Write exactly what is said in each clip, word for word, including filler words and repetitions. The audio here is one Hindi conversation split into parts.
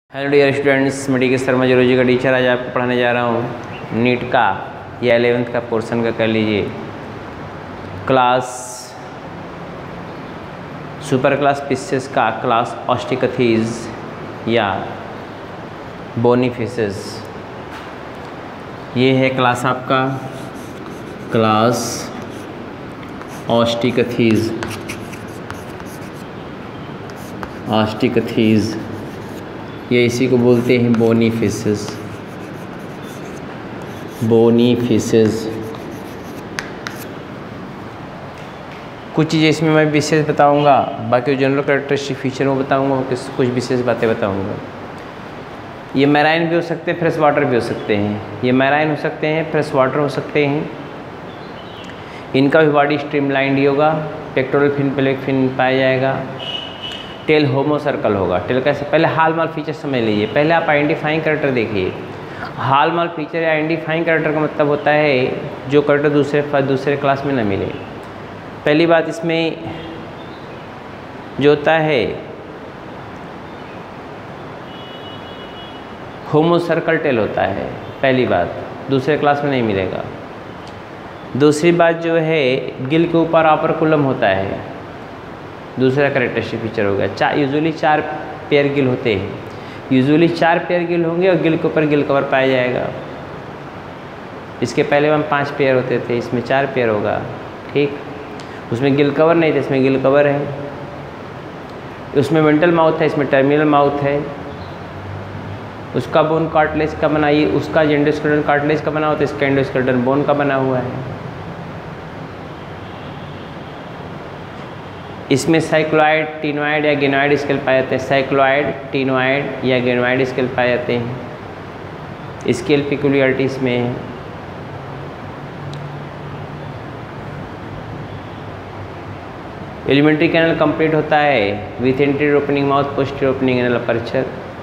हेलो डियर स्टूडेंट्स, मैं डी के शर्मा जूलॉजी का टीचर आज आपको पढ़ाने जा रहा हूँ नीट का या एलेवेंथ का पोर्शन का, कर लीजिए क्लास सुपर क्लास स्पीशीज का क्लास ऑस्टिकथीज या बोनीफिशेस। ये है क्लास आपका क्लास ऑस्टिकथीज ऑस्टिकथीज ये इसी को बोलते हैं बोनीफिशेस। बोनीफिशेस कुछ चीज़ें इसमें मैं विशेष बताऊंगा, बाकी जनरल कैरेक्टरिस्टिक फीचर वो बताऊंगा, किस कुछ विशेष बातें बताऊंगा। ये मैराइन भी हो सकते हैं, फ्रेश वाटर भी हो सकते हैं। ये मैराइन हो सकते हैं, फ्रेश वाटर हो सकते हैं। इनका भी बॉडी स्ट्रीमलाइंड ही होगा। पेक्टोरल फिन, पेल्विक फिन पाया जाएगा। टेल होमो सर्कल होगा। टेल कैसे, पहले हाल माल फीचर समझ लीजिए। पहले आप आइडेंटिफाइंग कैरेक्टर देखिए। हाल माल फीचर या आइडेंटिफाइंग कैरेक्टर का मतलब होता है जो कैरेक्टर दूसरे दूसरे क्लास में ना मिले। पहली बात इसमें जो होता है होमो सर्कल टेल होता है, पहली बात दूसरे क्लास में नहीं मिलेगा। दूसरी बात जो है गिल के ऊपर ऑपरकुलम होता है, दूसरा कैरेक्टरिस्टिक फीचर हो गया। चार यूजुअली चार पेयर गिल होते हैं, यूजुअली चार पेयर गिल होंगे और गिल के ऊपर गिल कवर पाया जाएगा। इसके पहले हम पांच पेयर होते थे, इसमें चार पेयर होगा। ठीक, उसमें गिल कवर नहीं था, इसमें गिल कवर है। उसमें वेंट्रल माउथ है, इसमें टर्मिनल माउथ है। उसका बोन कार्टिलेज का बना, ये उसका एंडोस्केलेटन कार्टिलेज का बना होता है, इसका एंडोस्केलेटन बोन का बना हुआ है। इसमें साइक्लॉइड, टिनॉइड या गेनॉइड स्केल पाए जाते हैं। साइक्लॉइड, टिनॉइड या गेनॉइड स्केल पाए जाते हैं। स्केल पिक्यूलियरिटी इसमें है। एलिमेंट्री कैनल कंप्लीट होता है with anterior opening mouth, posterior opening anal aperture.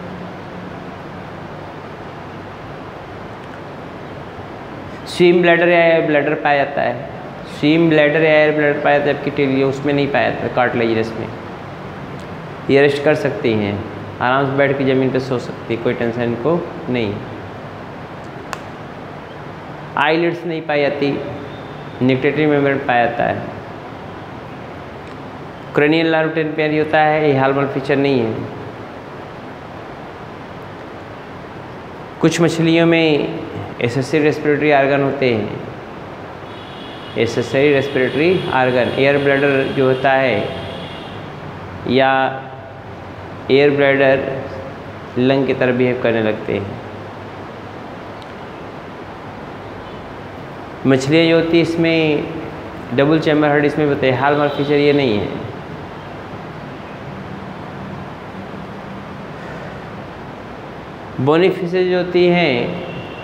Swim bladder या एयर ब्लैडर पाया जाता है। स्विम ब्लैडर या एयर ब्लैडर पाया जाता है, जबकि टेल उसमें नहीं पाया जाता कार्टिलेजिनस में। ये रेस्ट कर सकती हैं, आराम से बैठ के ज़मीन पे सो सकती है, कोई टेंशन को नहीं। आईलिड्स नहीं पाई जाती। निक्टेटरी मेम्ब्रेन पाया जाता है। क्रेनियल नर्व टेन पेयर होता है, ये हालमाल फीचर नहीं है। कुछ मछलियों में एसेसरी रेस्पिरेटरी आर्गन होते हैं। Accessory respiratory organ, air bladder जो होता है या एयर ब्लैडर लंग की तरह बिहेव करने लगते हैं। मछलियाँ जो होती है इसमें डबल चैम्बर हार्ट इसमें बताइए, हाल माल फीचर ये नहीं है। बोनीफिशेस जो होती हैं,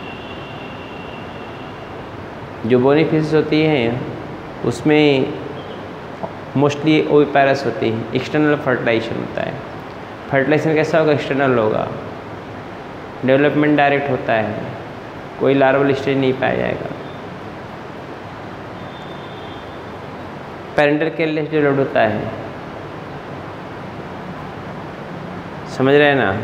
जो बोनीफिशेस होती हैं उसमें मोस्टली ओविपेरस होती हैं। एक्सटर्नल फर्टिलाइजेशन होता है। फर्टिलाइजेशन कैसा होगा? एक्सटर्नल होगा। डेवलपमेंट डायरेक्ट होता है, कोई लार्वल स्टेज नहीं पाया जाएगा। पेरेंटल केयरलेस डेवलप्ड होता है, समझ रहे हैं ना।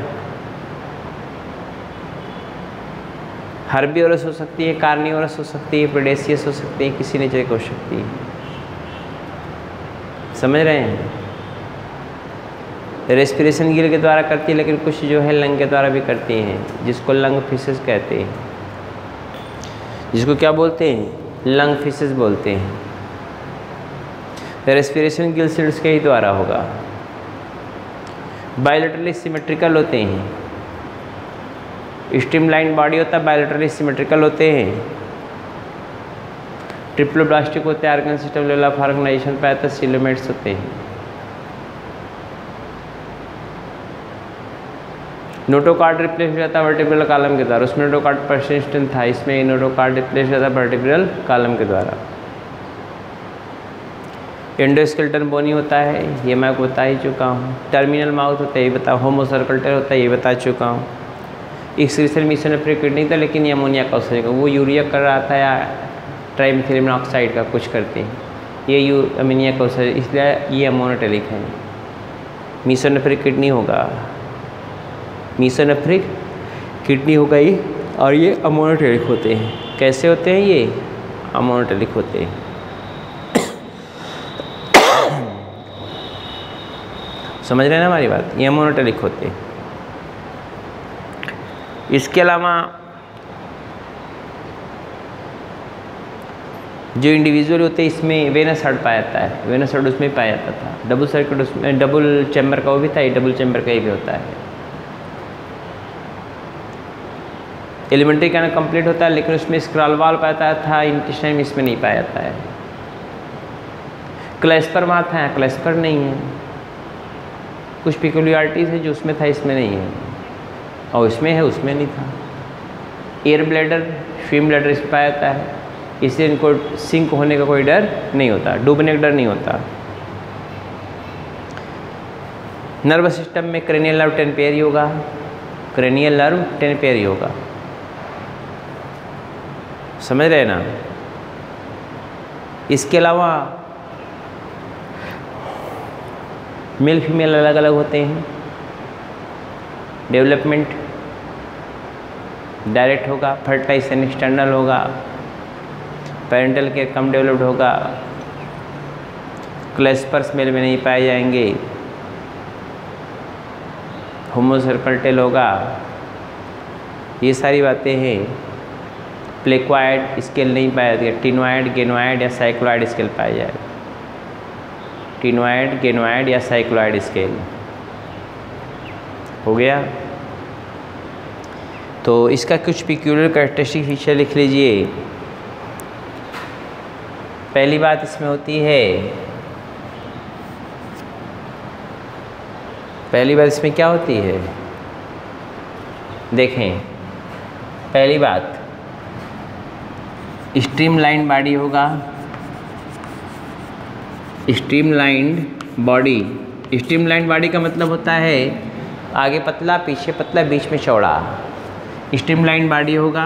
हर्बीवोरस हो सकती है, कार्निवोरस हो सकती है, प्रेडेशियस हो सकती है, किसी नेचर की हो सकती है। समझ रहे हैं। रेस्पिरेशन गिल के द्वारा करती है, लेकिन कुछ जो है लंग के द्वारा भी करती हैं, जिसको लंग फिशेस कहते हैं। जिसको क्या बोलते हैं? लंग फिशेस बोलते हैं। रेस्पिरेशन गिल सिल्स के ही द्वारा होगा। बायलैटरली सिमेट्रिकल होते हैं। स्ट्रीमलाइन बॉडी होता है, बायलैटरली सिमेट्रिकल होते हैं। ट्रिप्लोब्लास्टिक होते हैं, organ system level of organisation पाया जाता है। सिलोमेट्स होते हैं। नोटोकार्ड रिप्लेस हो जाता है वर्टिब्रल कॉलम के द्वारा। उसमें नोटोकार्ड परसिस्टेंट था, इसमें नोटोकार्ड रिप्लेस हो जाता है वर्टिब्रल कॉलम के द्वारा। एंडोस्केलेटन बोनी होता है, ये मैं आपको बता ही चुका हूँ। टर्मिनल माउथ होता है, ये बता। होमो सर्कल टेल होता है, ये बता चुका हूँ। एक्सक्रीशन मिशन फ्रीक्वेंट नहीं था, लेकिन ये अमोनिया का उसने वो यूरिया कर रहा था या ट्राइमेथिलीन ऑक्साइड का कुछ करते हैं, ये यू अमोनिया का, इसलिए ये अमोनोटेलिक है। मिशन फ्रीक्वेंट नहीं होगा। मीसोनेफ्रिक किडनी हो गई, और ये अमोनोटेरिक होते हैं। कैसे होते हैं ये? अमोनोटेरिक होते हैं। समझ रहे हैं ना हमारी बात? ये अमोनोटेरिक होते हैं। इसके अलावा जो इंडिविजुअल होते हैं इसमें वेनस हार्ट पाया जाता है, वेनस हार्ट उसमें पाया जाता था। डबल सर्किट उसमें, डबल चैम्बर का वो भी था, ये डबल चैम्बर का ये भी होता है। एलिमेंट्री कैनल कंप्लीट होता है, लेकिन उसमें स्क्रॉल वाल पाया था, इंटेस्टाइन में इसमें नहीं पाया जाता है। क्लेस्पर वहाँ था, क्लेस्पर नहीं है। कुछ पिक्युलियरिटीज़ है जो उसमें था, इसमें नहीं है, और इसमें है, उसमें नहीं था। एयर ब्लैडर, स्विम ब्लैडर इसमें पाया जाता है, इससे इनको सिंक होने का कोई डर नहीं होता, डूबने का डर नहीं होता। नर्वस सिस्टम में क्रेनियल नर्व टेन पेयर ही होगा, क्रेनियल नर्व टेन पेयर ही होगा। समझ रहे हैं ना? इसके अलावा मेल फीमेल अलग अलग होते हैं। डेवलपमेंट डायरेक्ट होगा, फर्टिलाइजेशन एक्सटर्नल होगा, पेरेंटल केयर कम डेवलप्ड होगा, क्लेस्पर्स मेल में नहीं पाए जाएंगे, होमोसर्कल होगा। ये सारी बातें हैं। प्लेक्वाइड स्केल नहीं पाया जाएगा, टिनवाइड, गेनवाइड या साइक्लॉइड स्केल पाया जाएगा। टिनवाइड, गेनवाइड या साइक्लॉइड स्केल हो गया। तो इसका कुछ पिक्यूलियर कैरेक्टरिस्टिक फीचर लिख लीजिए। पहली बात इसमें होती है, पहली बात इसमें क्या होती है? देखें, पहली बात स्ट्रीमलाइन बॉडी होगा। स्ट्रीमलाइंड बॉडी, स्ट्रीमलाइन बॉडी का मतलब होता है आगे पतला, पीछे पतला, बीच में चौड़ा। स्ट्रीमलाइन बॉडी होगा।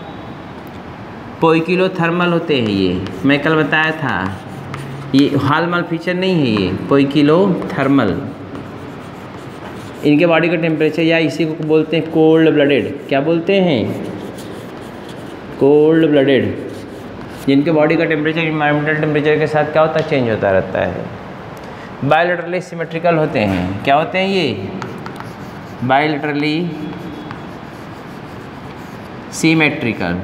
पोइकिलोथर्मल होते हैं ये, मैं कल बताया था। ये हॉलमार्क फीचर नहीं है, ये पोइकिलोथर्मल। इनके बॉडी का टेम्परेचर, या इसी को बोलते हैं कोल्ड ब्लडेड। क्या बोलते हैं? Cold blooded. जिनके बॉडी का टेम्परेचर इन्वायरमेंटल टेम्परेचर के साथ क्या होता है? चेंज होता रहता है। बायोलेटरली सिमेट्रिकल होते हैं। क्या होते हैं ये? Bilaterally symmetrical.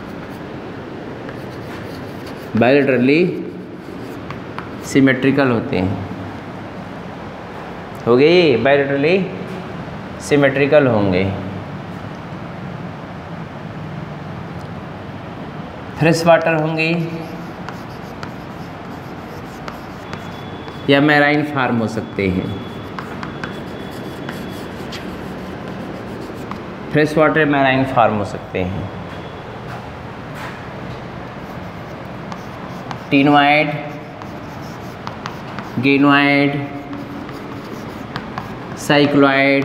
बायोलेटरली सिमेट्रिकल होते हैं। हो गए ये बायोलेटरली सिमेट्रिकल होंगे। फ्रेश वाटर होंगे या मैराइन फार्म हो सकते हैं। फ्रेश वाटर मैराइन फार्म हो सकते हैं। टिनवाइड, गेनवाइड, साइक्लॉइड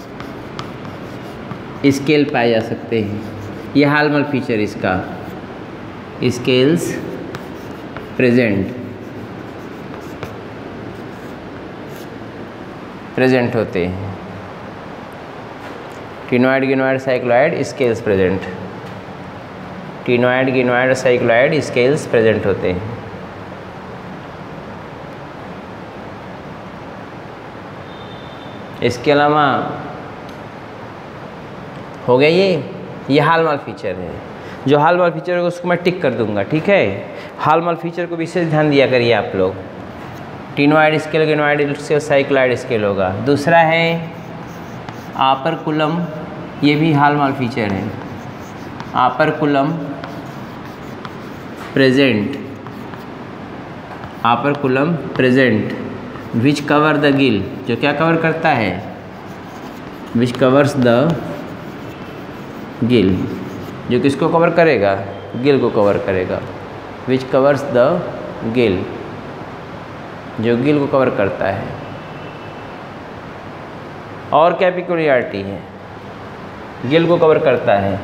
स्केल पाए जा सकते हैं। ये हॉलमार्क फीचर इसका, स्केल्स प्रेजेंट प्रेजेंट होते हैं। Ctenoid, ganoid, cycloid scales present. Ctenoid, ganoid और साइक्लॉइड स्केल्स प्रेजेंट होते हैं। इसके अलावा हो गया ये ये हॉलमार्क फीचर है। जो हॉलमार्क फीचर है उसको मैं टिक कर दूंगा, ठीक है। हॉलमार्क फीचर को विशेष ध्यान दिया करिए आप लोग। Ctenoid scale, ganoid scale, cycloid scale होगा। दूसरा है आपरकुलम, ये भी हॉलमार्क फीचर है। Operculum present, operculum present which cover the gill, जो क्या कवर करता है? विच कवर्स द गिल, जो किसको कवर करेगा? गिल को कवर करेगा। विच कवर्स द गिल, जो गिल को कवर करता है। और क्या पिक्युलियरिटी है? गिल को कवर करता है।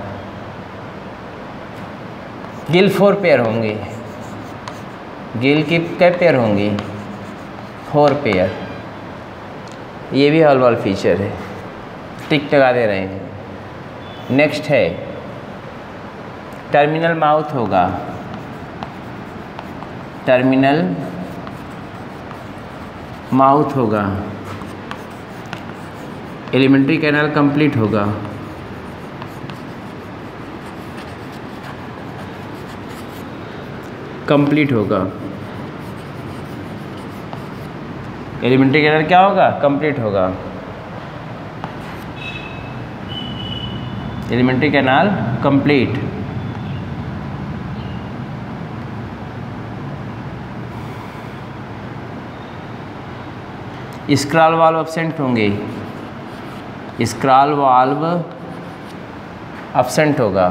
गिल फोर पेयर होंगे। गिल की क्या पेयर होंगी? Four pair. ये भी हॉलमार्क फीचर है। टिक लगा दे रहे हैं। नेक्स्ट है टर्मिनल माउथ होगा, टर्मिनल माउथ होगा, एलिमेंट्री कैनाल कंप्लीट होगा, कंप्लीट होगा, एलिमेंट्री कैनाल क्या होगा? कंप्लीट होगा, alimentary canal complete. Scroll valve absent होंगे, स्क्रॉल वाल्व एब्सेंट होगा,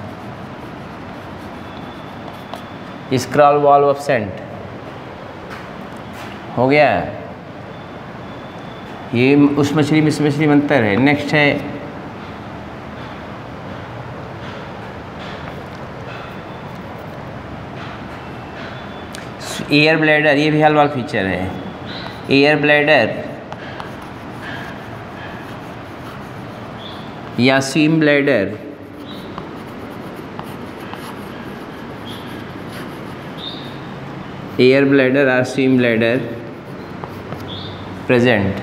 स्क्रॉल वाल्व एब्सेंट हो गया। ये उस मछली में इस मछली में अंतर है। नेक्स्ट है एयर ब्लैडर, ये भी हेल वाल फीचर है। एयर ब्लैडर या स्विम ब्लैडर, एयर ब्लैडर और swim bladder present,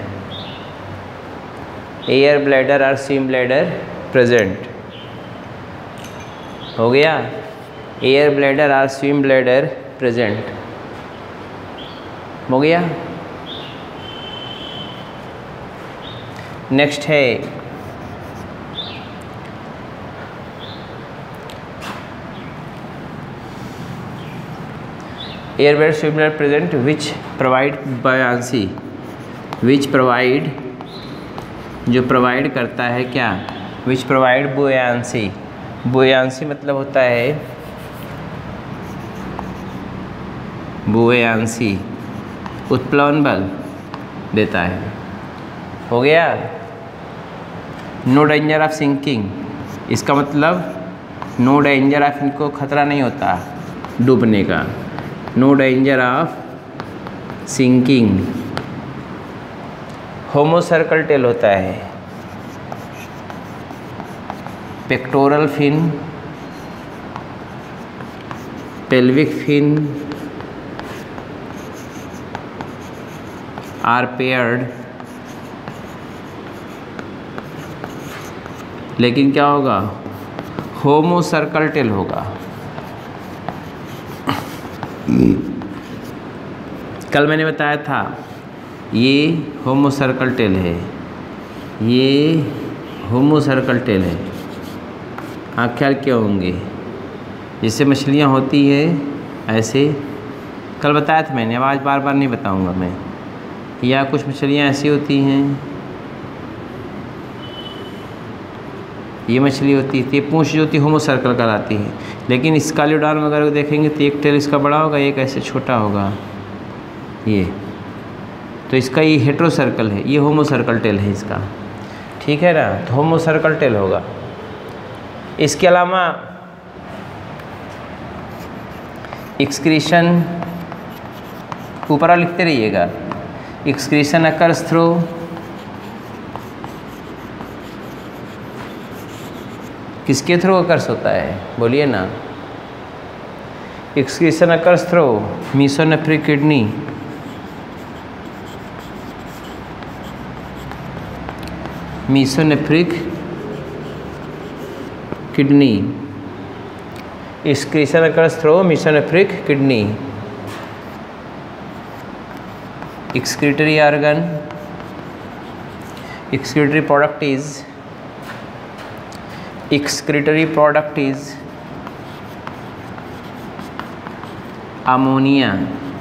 air bladder और स्विम ब्लैडर प्रेजेंट हो गया। एयर ब्लैडर और स्विम ब्लैडर प्रेजेंट हो गया। नेक्स्ट है air bladder swim bladder present which provide buoyancy, which provide जो प्रोवाइड करता है क्या? विच प्रोवाइड बुयांसी, बुयांसी मतलब होता है बुयांसी, उत्प्लवन बल देता है। हो गया। नो डेंजर ऑफ सिंकिंग, इसका मतलब नो डेंजर ऑफ, इनको खतरा नहीं होता डूबने का। No danger of sinking. Homocercal tail होता है, pectoral fin, pelvic fin are paired, लेकिन क्या होगा? होमो सर्कल टेल होगा। कल मैंने बताया था ये होमो सर्कल टेल है, ये होमो सर्कल टेल है। हाँ, ख्याल क्या होंगे? जैसे मछलियाँ होती हैं ऐसे, कल बताया था मैंने, अब आज बार बार नहीं बताऊँगा मैं। या कुछ मछलियाँ ऐसी होती हैं, ये मछली होती है, ये पूंछ जो होती है होमो सर्कल कहलाती है। लेकिन स्कालियोडान वगैरह देखेंगे तो एक टेल इसका बड़ा होगा, एक ऐसे छोटा होगा ये, तो इसका ये हेट्रो सर्कल है, ये होमो सर्कल टेल है इसका, ठीक है ना? तो होमो सर्कल टेल होगा। इसके अलावा एक्सक्रीशन ऊपर लिखते रहिएगा। एक्सक्रीशन अकर्स थ्रू किसके थ्रू अकर्स होता है? बोलिए ना। Excretion occurs through mesonephric kidney, mesonephric kidney, excretion occurs through mesonephric kidney. excretory organ, excretory product is excretory product is ammonia.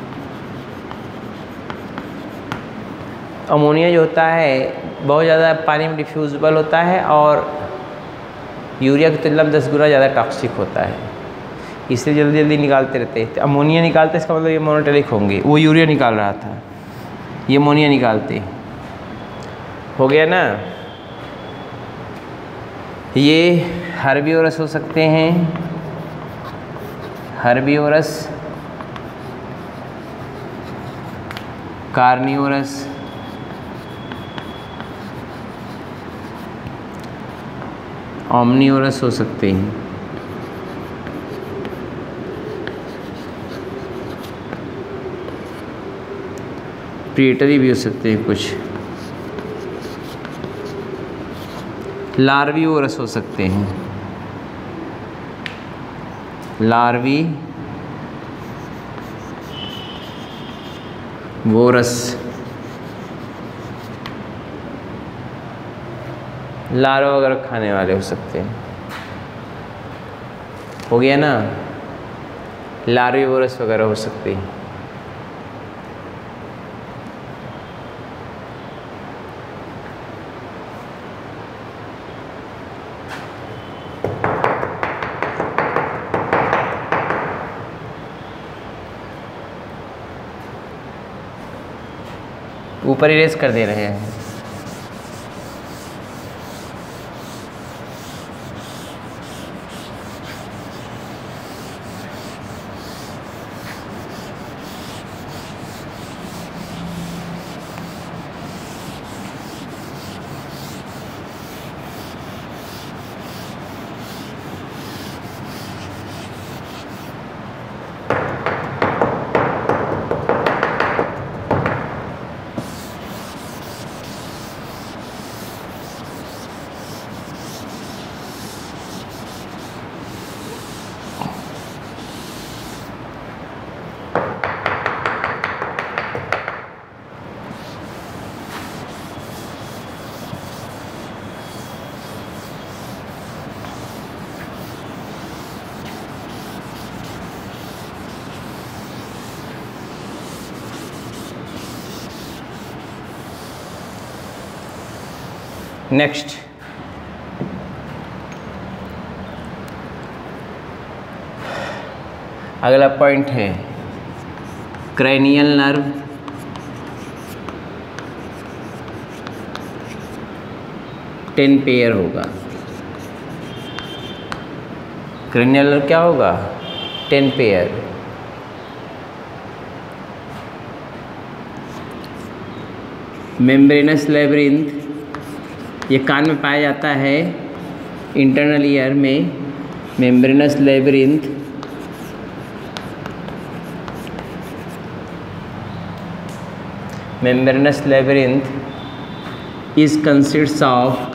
Ammonia जो होता है बहुत ज़्यादा पानी में डिफ्यूजिबल होता है और यूरिया की तुलना में दस गुना ज़्यादा टॉक्सिक होता है, इसलिए जल्दी जल्दी निकालते रहते हैं। तो अमोनिया निकालते इसका मतलब ये मोनोटेलिक होंगे। वो यूरिया निकाल रहा था, ये अमोनिया निकालते। हो गया ना। ये हर्बिवोरस हो सकते हैं, हर्बिवोरस, कार्निवोरस, ऑमनीवोरस हो सकते हैं, प्रीडेटरी भी हो सकते हैं, कुछ लार्वीवोरस हो सकते हैं, लार्वी वोरस, लार्वा वगैरह खाने वाले हो सकते हैं। हो गया ना, लार्वीवोरस वगैरह हो सकते हैं। ऊपर इरेज कर दे रहे हैं। नेक्स्ट, अगला पॉइंट है क्रेनियल नर्व, टेन पेयर होगा। क्रेनियल नर्व क्या होगा? Ten pair. मेम्ब्रेनस लेब्रिंथ, ये कान में पाया जाता है, इंटरनल ईयर में। Membranous labyrinth membranous labyrinth is consists of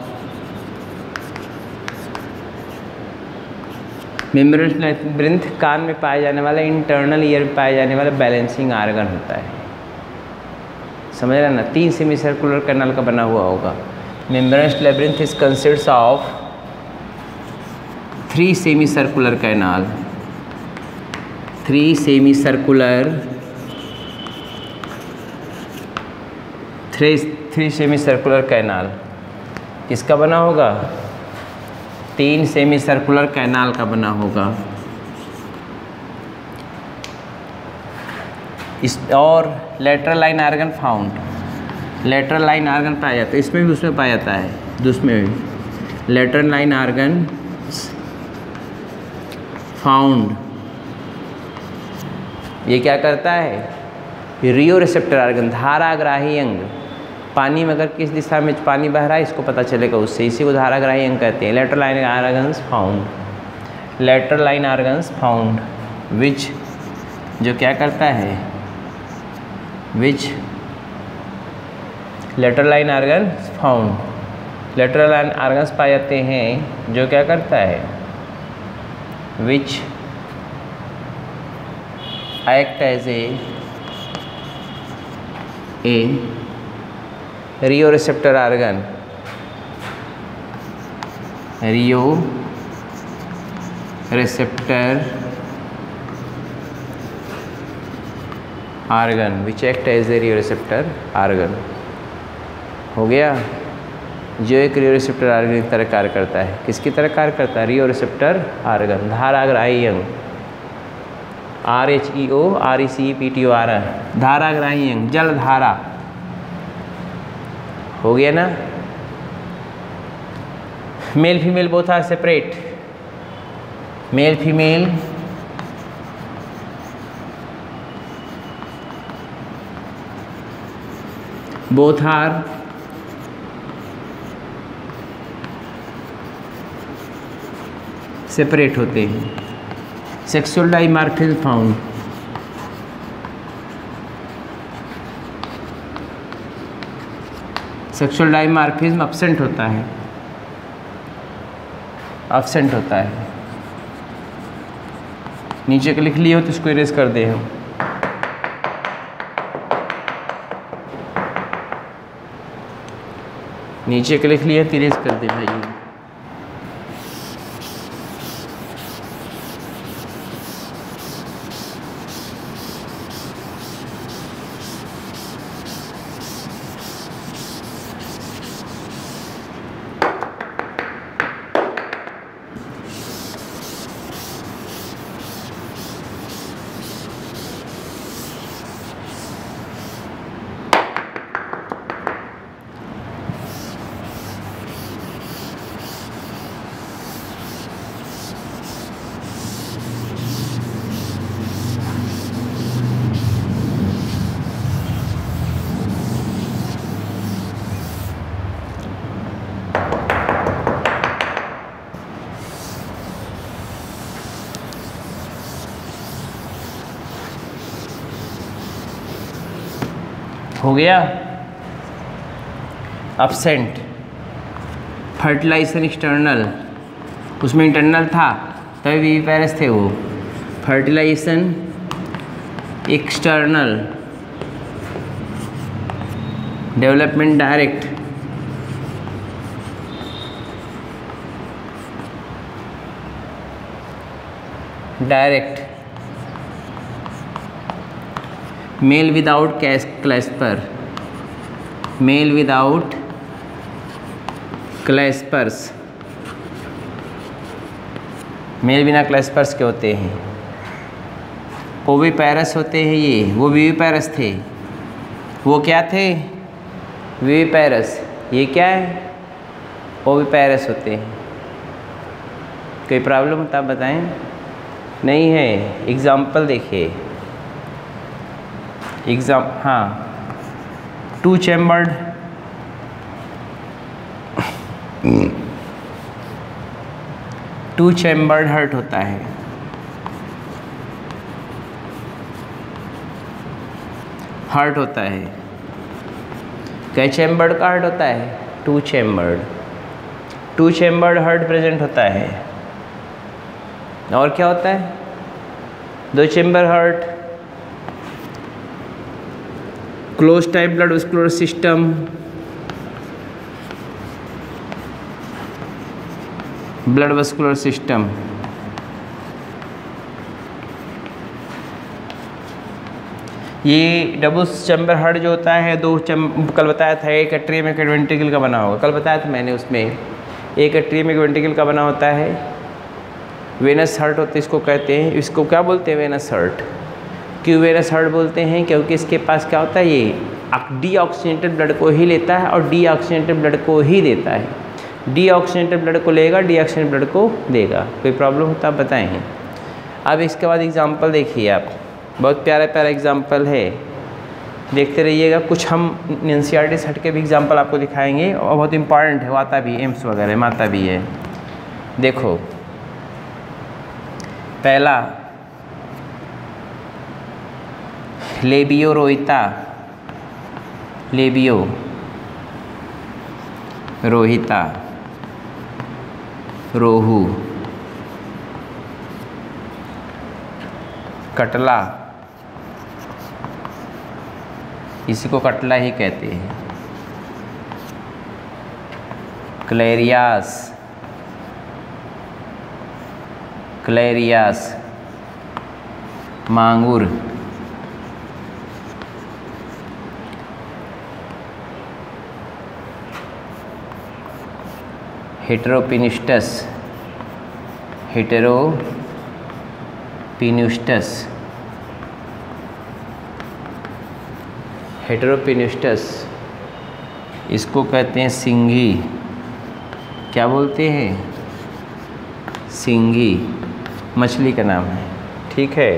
membranous labyrinth कान में पाया जाने वाला, इंटरनल ईयर में पाया जाने वाला बैलेंसिंग आर्गन होता है। समझ रहे ना, तीन सेमी सर्कुलर कैनाल का बना हुआ होगा। Membranous labyrinth is consists of three semicircular canal, three semicircular three three semicircular canal. किसका बना होगा? तीन सेमी सर्कुलर कैनाल का बना होगा। इस और lateral line organ found, lateral line organ पाया जाता है, इसमें भी उसमें पाया जाता है, उसमें भी लेटरल लाइन आर्गन फाउंड। ये क्या करता है? रियो रिसेप्टर आर्गन, धाराग्राही अंग। पानी में अगर किस दिशा में पानी बह रहा है इसको पता चलेगा उससे, इसी को धाराग्राही अंग कहते हैं। Lateral line organs found, lateral line organs found which, जो क्या करता है, which lateral line organ found, lateral line organs पाए जाते हैं जो क्या करता है, which act as a a rheoreceptor organ, rheoreceptor organ which act as a rheoreceptor organ. हो गया। जो एक रियो रिसेप्टर आर्गन की तरह कार्य करता है। किसकी तरह कार्य करता है? रियो रिसेप्टर आर्गन, धाराग्राही अंग, R H E O R E C P T O R, धाराग्राही अंग, जल धारा। हो गया ना। Male female both are separate, male female both are separate होते हैं। Sexual dimorphism found. Sexual dimorphism absent होता है, एब्सेंट होता है। नीचे के लिख लिए हो तो इसको इरेज कर दे हम। नीचे के लिख लिए तो इरेज कर दे भाई। हो गया। एब्सेंट। फर्टिलाइजेशन एक्सटर्नल, उसमें इंटरनल था तभी विविपेरस थे वो। Fertilisation external, development direct. Direct. Male without clasper, male without claspers, male बिना क्लैस्पर्स के होते हैं। ओविपेरस होते हैं ये, वो विविपेरस थे। वो क्या थे? विविपेरस। ये क्या है? ओविपेरस होते हैं। कोई प्रॉब्लम होता आप बताएं? नहीं है। एग्जाम्पल देखिए। एग्जाम हाँ, two chambered two chambered heart होता है। हार्ट होता है। कै चैम्बर्ड का हार्ट होता है? Two chambered. Two chambered heart present होता है। और क्या होता है? दो chamber heart. Close type blood vascular system, blood vascular system. ये डबल चैम्बर हार्ट जो होता है, दो चैम कल बताया था, एक एट्रियम एक वेंट्रिकल का बना होगा। कल बताया था मैंने, उसमें एक एट्रियम एक वेंट्रिकल का बना होता है। वेनस हार्ट होते इसको कहते हैं। इसको क्या बोलते हैं? Venous heart. क्यों वेनस हार्ट बोलते हैं? क्योंकि इसके पास क्या होता है, ये डीऑक्सीजनेटेड ब्लड को ही लेता है और डीऑक्सीजनेटेड ब्लड को ही देता है। डीऑक्सीजनेटेड ब्लड को लेगा, डीऑक्सीजनेटेड ब्लड को देगा। कोई प्रॉब्लम होता आप बताएं। अब इसके बाद एग्जाम्पल देखिए आप, बहुत प्यारा प्यारा एग्जाम्पल है, देखते रहिएगा। कुछ हम एनसीईआरटी से हट के भी एग्जाम्पल आपको दिखाएंगे और बहुत इंपॉर्टेंट है, आता भी एम्स वगैरह में आता भी है। देखो पहला लेबियो रोहिता, लेबियो रोहिता, रोहू, कटला, इसी को कटला ही कहते हैं। क्लेरियास, क्लेरियास, मांगुर, हेटेरोपिनिस्टस, हेटेरोपिनिस्टस, हेटेरोपिनिस्टस, इसको कहते हैं सिंघी। क्या बोलते हैं? सिंघी, मछली का नाम है। ठीक है।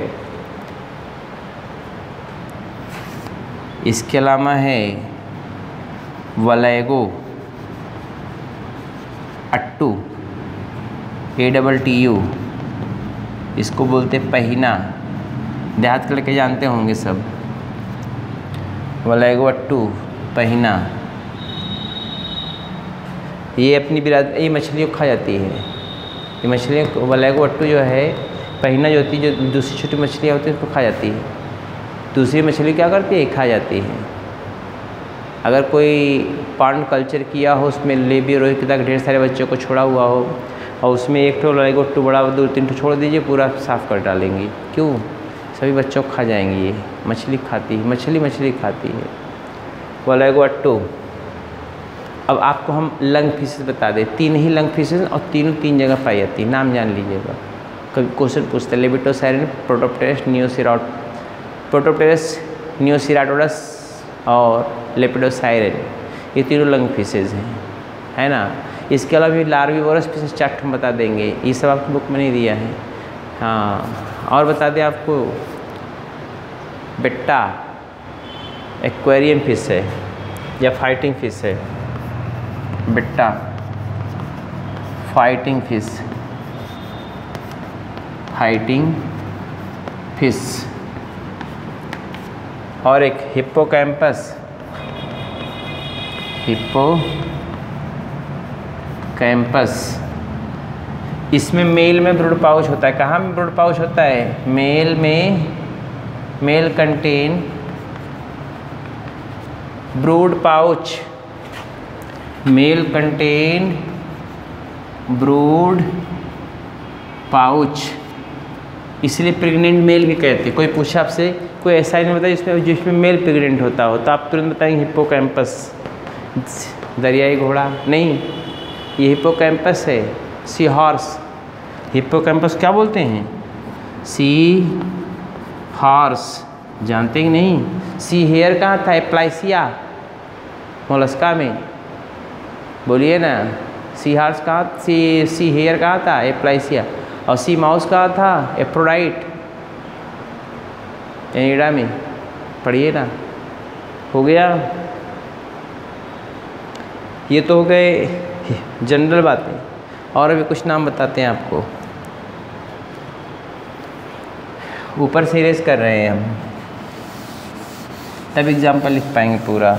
इसके अलावा है वलैगो, अट्टू, ए डबल टी यू, इसको बोलते पहिना। देहात के लड़के जानते होंगे सब। वलैगवट्टू, पहिना, ये अपनी बिराद ये मछलियों खा जाती है। ये मछलियों वलैगवट्टू जो है, पहिना जो होती है, जो दूसरी छोटी मछलियाँ होती है उसको खा जाती है। दूसरी मछली क्या करती है, खा जाती है। अगर कोई पांड कल्चर किया हो, उसमें लेबी रोहित तक ढेर सारे बच्चों को छोड़ा हुआ हो और उसमें एक ठो वलैगवट्टू बड़ा दो तीन ठो छोड़ दीजिए, पूरा साफ़ कर डालेंगी। क्यों? सभी बच्चों को खा जाएंगी। ये मछली खाती है, मछली मछली खाती है वलैगवट्टू। अब आपको हम लंग फिशेस बता दें। तीन ही लंग फिशेस और तीनों तीन जगह पाई जाती है, नाम जान लीजिएगा। कभी क्वेश्चन पूछते हैं, लेपिडोसाइरन, प्रोटोप्टेरस, नियोसिराट प्रोटोप्टेरस नियोसिराटोरस और लेपिडोसाइरन, ये तीनों लंग फिशेज हैं, है ना। इसके अलावा भी लार्विवोरस फिशेज चार हम बता देंगे, ये सब आपकी बुक में नहीं दिया है। हाँ, और बता दें आपको, बेट्टा एक्वेरियम फिश है या फाइटिंग फिश है। Betta fighting fish, fighting fish. और एक हिप्पोकैम्पस, हिप्पोकैम्पस, इसमें मेल में ब्रूड पाउच होता है। कहाँ में ब्रूड पाउच होता है? मेल में, male contain brood pouch, male contain brood pouch, इसलिए प्रेग्नेंट मेल भी कहते हैं। कोई पूछा आपसे, कोई ऐसा ही नहीं बताया जिसमें जिसमें मेल प्रेग्नेंट होता हो, तो आप तुरंत बताएंगे हिप्पोकैम्पस। दरियाई घोड़ा नहीं, ये हिप्पोकैम्पस है। सी हॉर्स, हिप्पोकैम्पस क्या बोलते हैं? सी हॉर्स, जानते कि नहीं? सी हेयर कहाँ था? एप्लाइसिया मोलस्का में, बोलिए ना। सी हॉर्स कहाँ, सी सी हेयर कहाँ था? एप्लाइसिया। और सी माउस कहाँ था? एफ्रोडाइट, एनिडा में, पढ़िए ना। हो गया। ये तो हो गए जनरल बातें, और अभी कुछ नाम बताते हैं आपको। ऊपर से इरेज कर रहे हैं हम, तब एग्जाम्पल लिख पाएंगे पूरा।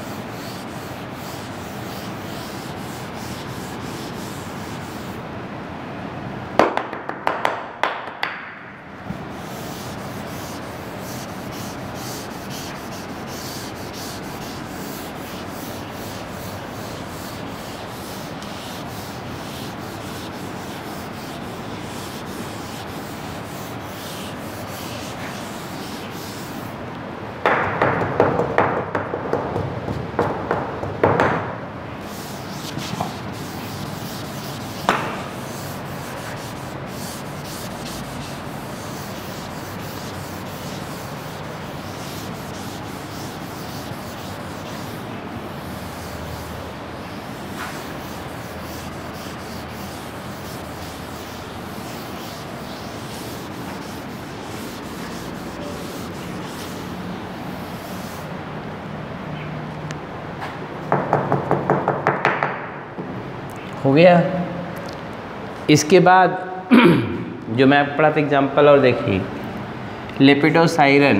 हो गया। इसके बाद जो मैं आपको पढ़ा था एग्जाम्पल, और देखिए, लेपिडोसाइरन,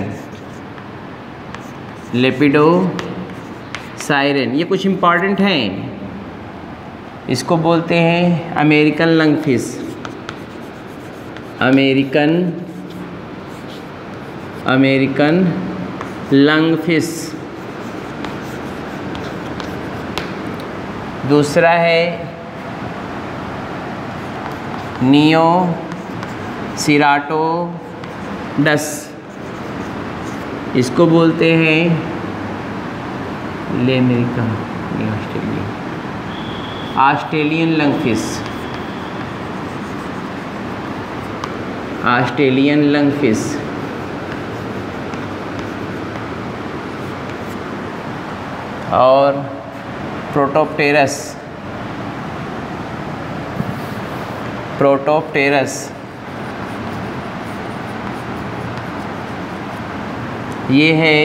लेपिडोसाइरन, ये कुछ इम्पॉर्टेंट हैं। इसको बोलते हैं American lung fish, American American lung fish. दूसरा है नियोसिराटोडस, इसको बोलते हैं लेमेरिका, Australian Australian lung fish, Australian lung fish. और प्रोटोप्टेरस, प्रोटोप्टेरस ये है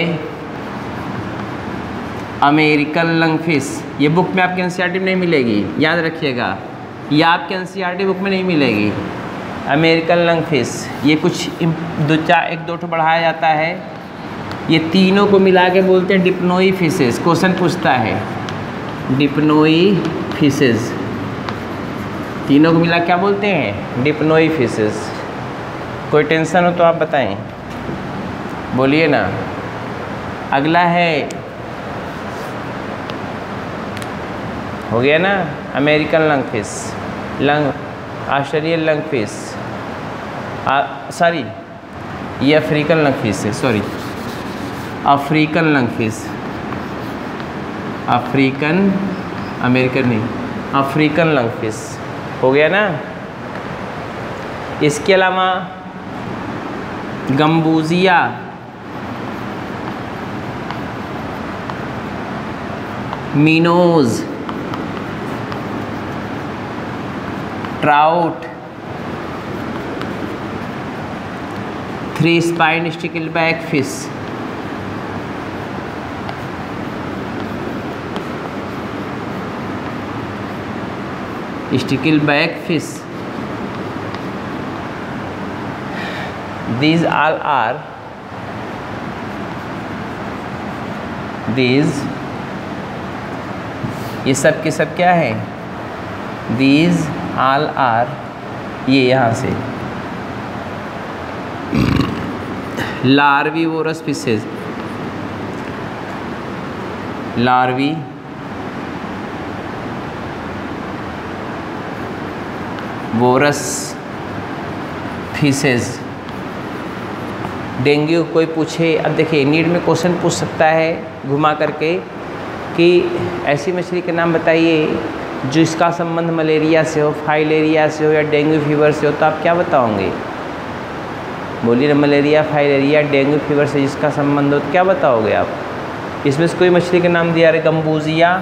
अमेरिकन लंग फिश। ये बुक में आपके एनसीईआरटी में नहीं मिलेगी, याद रखिएगा। ये आपके एनसीईआरटी बुक में नहीं मिलेगी। अमेरिकन लंगफिश, ये कुछ दो चार एक दो ठो बढ़ाया जाता है, ये तीनों को मिला के बोलते हैं डिप्नोई फिशेस। क्वेश्चन पूछता है डिप्नोई फिशेस, तीनों को मिला क्या बोलते हैं? Dipnoi fishes. कोई टेंशन हो तो आप बताएं, बोलिए ना। अगला है, हो गया ना, American lungfish, lung Australian lungfish, sorry ये अफ्रीकन लंगफिश है, sorry African lungfish, African, American नहीं, अफ्रीकन लंगफिश हो गया ना। इसके अलावा gambusia, minnows, trout, three spine stickleback fish, stickleback fish, these all are these ये सब के सब क्या है? these all are, ये यहाँ से larvivorous fishes, larvivorous fishes. Dengue कोई पूछे, अब देखिए नीट में क्वेश्चन पूछ सकता है घुमा करके कि ऐसी मछली के नाम बताइए जो इसका संबंध मलेरिया से हो, फाइलेरिया से हो या डेंगू फीवर से हो, तो आप क्या बताओगे? बोलिए ना, मलेरिया, फाइलेरिया, डेंगू फीवर से जिसका संबंध हो तो क्या बताओगे आप? इसमें से कोई मछली के नाम दिया रहे, gambusia,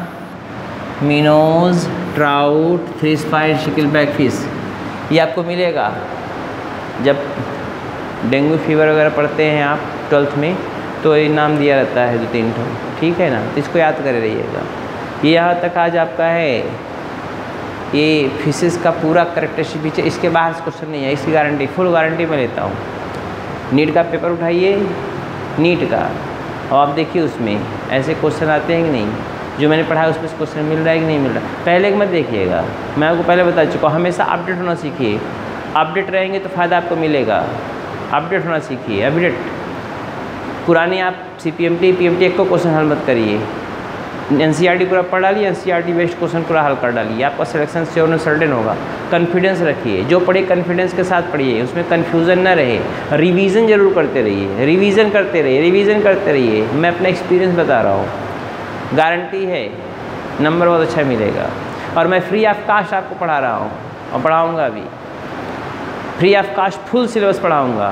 minnows, trout, three spine stickleback fish, ये आपको मिलेगा जब डेंगू फीवर वगैरह पढ़ते हैं आप ट्वेल्थ में, तो ये नाम दिया रहता है दो तीन ठो, ठीक है ना, तो इसको याद करे रहिएगा। ये यहाँ तक आज आपका है ये फिशेस का पूरा करेक्टरिस्टिक फीचर। इसके बाहर से क्वेश्चन नहीं है, इसकी गारंटी, फुल गारंटी मैं लेता हूँ। नीट का पेपर उठाइए, नीट का, और आप देखिए उसमें ऐसे क्वेश्चन आते हैं कि नहीं, जो मैंने पढ़ा है उसमें क्वेश्चन मिल रहा है कि नहीं मिल रहा। पहले मत देखिएगा, मैं आपको पहले बता चुका हूँ, हमेशा अपडेट होना सीखिए। अपडेट रहेंगे तो फ़ायदा आपको मिलेगा। अपडेट होना सीखिए, अपडेट। पुराने आप C P M T, P M T एक को क्वेश्चन हल मत करिए। एन सी आर टी पूरा पढ़ डालिए, N C R T based question पूरा हल कर डालिए, आपका सिलेक्शन श्योर सर्टेन होगा। कॉन्फिडेंस रखिए, जो पढ़े कॉन्फिडेंस के साथ पढ़िए, उसमें कन्फ्यूज़न ना रहे। रिवीजन जरूर करते रहिए, रिवीजन करते रहिए, रिवीजन करते रहिए। मैं अपना एक्सपीरियंस बता रहा हूँ, गारंटी है नंबर बहुत अच्छा मिलेगा। और मैं फ्री ऑफ कास्ट आपको पढ़ा रहा हूँ और पढ़ाऊँगा भी, free of cost full syllabus पढ़ाऊँगा।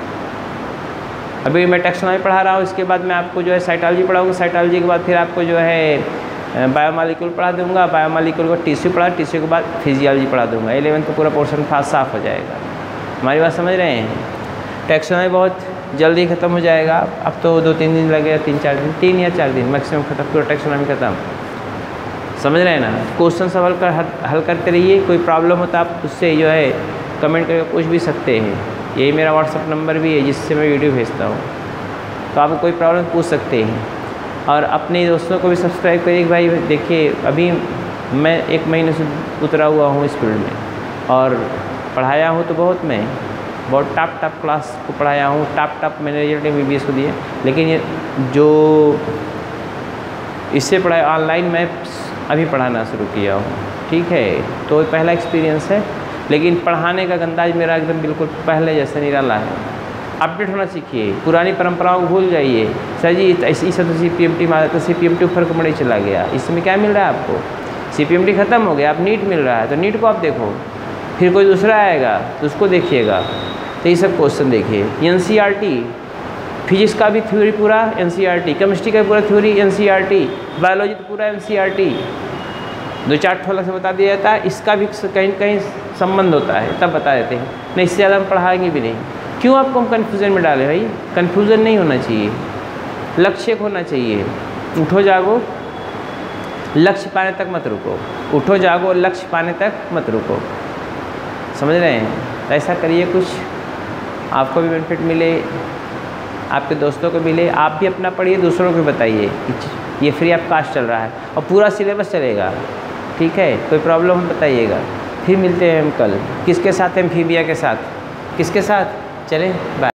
अभी मैं टैक्सोनॉमी पढ़ा रहा हूँ, इसके बाद मैं आपको जो है साइटोलॉजी पढ़ाऊँगा, साइटोलॉजी के बाद फिर आपको जो है बायोमॉलिक्यूल पढ़ा दूँगा, बायोमॉलिक्यूल को टिश्यू पढ़ा, टिश्यू के बाद फिजियोलॉजी पढ़ा दूँगा। इलेवेंथ का पूरा पोर्शन फास्ट साफ हो जाएगा। हमारी बात समझ रहे हैं? टैक्सोनॉमी बहुत जल्दी ख़त्म हो जाएगा, अब तो दो तीन दिन लगेगा, तीन चार दिन, तीन या चार दिन मैक्सिमम खत्म, पूरा टैक्सोनॉमी खत्म। समझ रहे हैं ना? क्वेश्चन सवाल कर हल, हल करते रहिए। कोई प्रॉब्लम हो तो आप उससे जो है कमेंट करके पूछ भी सकते हैं। यही मेरा व्हाट्सअप नंबर भी है जिससे मैं वीडियो भेजता हूँ, तो आप कोई प्रॉब्लम पूछ सकते हैं। और अपने दोस्तों को भी सब्सक्राइब करिए भाई। देखिए अभी मैं एक महीने से उतरा हुआ हूँ इस फील्ड में, और पढ़ाया हूँ तो बहुत, मैं बहुत टॉप टॉप क्लास को पढ़ाया हूँ, टॉप टॉप मैंने result M B B S को दिए। लेकिन ये जो इससे पढ़ाया ऑनलाइन मैं अभी पढ़ाना शुरू किया हूँ, ठीक है, तो पहला एक्सपीरियंस है। लेकिन पढ़ाने का अंदाज मेरा एकदम बिल्कुल पहले जैसे निराला है। अपडेट होना सीखिए, पुरानी परंपराओं को भूल जाइए। सर जी इसी से तो सी पी एम टी मारा, तो सी पी एम टी ऊपर कमड़े चला गया। इसमें क्या मिल रहा है आपको? सी पी एम टी ख़त्म हो गया, आप नीट मिल रहा है, तो नीट को आप देखो। फिर कोई दूसरा आएगा तो उसको देखिएगा। तो ये सब क्वेश्चन देखिए। N C R T physics का भी थ्योरी पूरा N C R T, chemistry का पूरा theory N C R T, biology तो पूरा एन सी आर टी। दो चार ठोला से बता दिया जाता है, इसका भी कहीं कहीं संबंध होता है, तब बता देते हैं। नहीं, इससे ज़्यादा हम पढ़ाएंगे भी नहीं। क्यों आपको हम कन्फ्यूज़न में डालें भाई? कन्फ्यूज़न नहीं होना चाहिए, लक्ष्य होना चाहिए। उठो जागो, लक्ष्य पाने तक मत रुको, उठो जागो, लक्ष्य पाने तक मत रुको। समझ रहे हैं? तो ऐसा करिए, कुछ आपको भी बेनिफिट मिले, आपके दोस्तों को मिले, आप भी अपना पढ़िए, दूसरों को बताइए कि ये फ्री ऑफ कास्ट चल रहा है और पूरा सिलेबस चलेगा। ठीक है, कोई प्रॉब्लम हो बताइएगा। फिर मिलते हैं हम कल, किसके साथ? एम्फीबिया के साथ। किसके साथ? चलें, बाय।